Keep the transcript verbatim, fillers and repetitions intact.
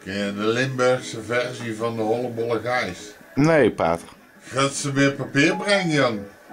Ken je de Limburgse versie van de Hollebolle Gijs? Nee, pater. Gaat ze weer papier brengen, Jan?